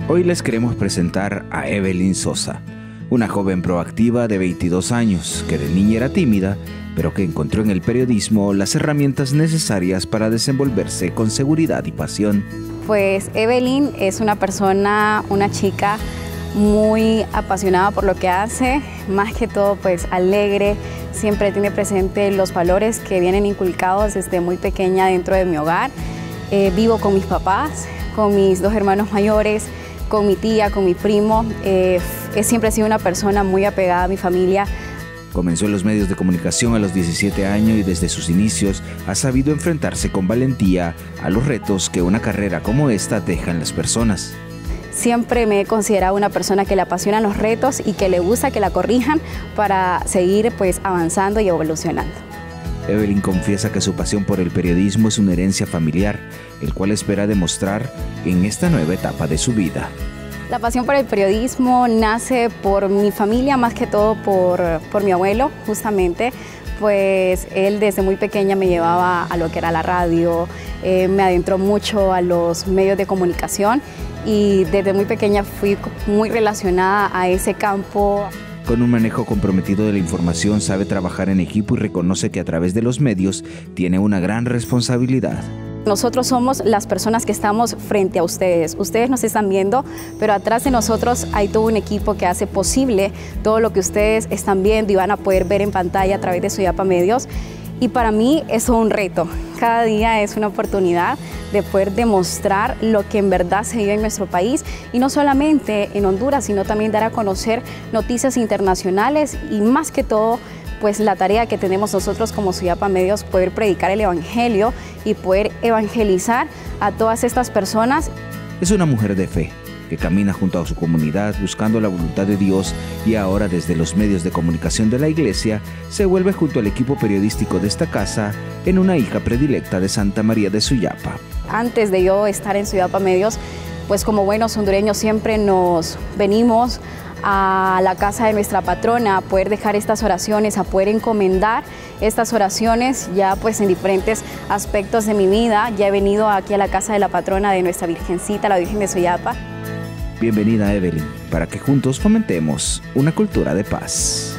Hoy les queremos presentar a Evelyn Sosa, una joven proactiva de 22 años que de niña era tímida, pero que encontró en el periodismo las herramientas necesarias para desenvolverse con seguridad y pasión. Pues Evelyn es una persona, una chica muy apasionada por lo que hace, más que todo pues alegre, siempre tiene presente los valores que vienen inculcados desde muy pequeña dentro de mi hogar. Vivo con mis papás, con mis dos hermanos mayores, con mi tía, con mi primo. Siempre he sido una persona muy apegada a mi familia. Comenzó en los medios de comunicación a los 17 años y desde sus inicios ha sabido enfrentarse con valentía a los retos que una carrera como esta deja en las personas. Siempre me he considerado una persona que le apasionan los retos y que le gusta que la corrijan para seguir pues avanzando y evolucionando. Evelyn confiesa que su pasión por el periodismo es una herencia familiar, el cual espera demostrar en esta nueva etapa de su vida. La pasión por el periodismo nace por mi familia, más que todo por mi abuelo, justamente. Pues él desde muy pequeña me llevaba a lo que era la radio, me adentró mucho a los medios de comunicación y desde muy pequeña fui muy relacionada a ese campo. Con un manejo comprometido de la información, sabe trabajar en equipo y reconoce que a través de los medios tiene una gran responsabilidad. Nosotros somos las personas que estamos frente a ustedes. Ustedes nos están viendo, pero atrás de nosotros hay todo un equipo que hace posible todo lo que ustedes están viendo y van a poder ver en pantalla a través de Suyapa Medios. Y para mí es un reto. Cada día es una oportunidad de poder demostrar lo que en verdad se vive en nuestro país y no solamente en Honduras, sino también dar a conocer noticias internacionales y más que todo, pues la tarea que tenemos nosotros como Suyapa Medios, poder predicar el evangelio y poder evangelizar a todas estas personas. Es una mujer de fe que camina junto a su comunidad buscando la voluntad de Dios y ahora desde los medios de comunicación de la iglesia se vuelve junto al equipo periodístico de esta casa en una hija predilecta de Santa María de Suyapa. Antes de yo estar en Suyapa Medios, pues como buenos hondureños siempre nos venimos a la casa de nuestra patrona a poder dejar estas oraciones, a poder encomendar estas oraciones ya pues en diferentes aspectos de mi vida. Ya he venido aquí a la casa de la patrona de nuestra Virgencita, la Virgen de Suyapa. Bienvenida Evelyn, para que juntos fomentemos una cultura de paz.